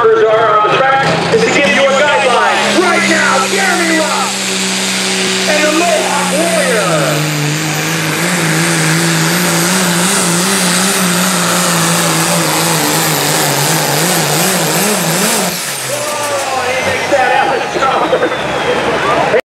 markers are on the track is to give you a guideline. Right now, Jeremy Ross and the most